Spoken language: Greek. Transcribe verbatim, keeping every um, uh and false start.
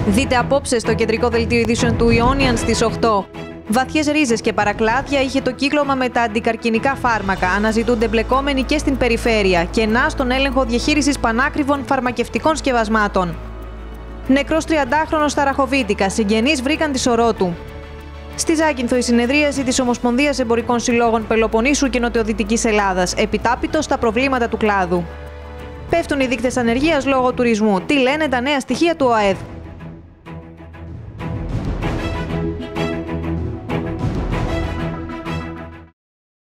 Δείτε απόψε στο κεντρικό δελτίο ειδήσεων του Ιόνιαν στις οκτώ. Βαθιές ρίζες και παρακλάδια είχε το κύκλωμα με τα αντικαρκινικά φάρμακα. Αναζητούνται εμπλεκόμενοι και στην περιφέρεια. Κενά στον έλεγχο διαχείρισης πανάκριβων φαρμακευτικών σκευασμάτων. Νεκρός τριαντάχρονος στα Ραχοβίτικα. Συγγενείς βρήκαν τη σωρό του. Στη Ζάκυνθο η συνεδρίαση της Ομοσπονδίας Εμπορικών Συλλόγων Πελοποννήσου και Νοτιοδυτικής Ελλάδας. Επιτάπητο στα προβλήματα του κλάδου. Πέφτουν οι δείκτες ανεργίας λόγω τουρισμού. Τι λένε τα νέα στοιχεία του ΟΑΕΔ.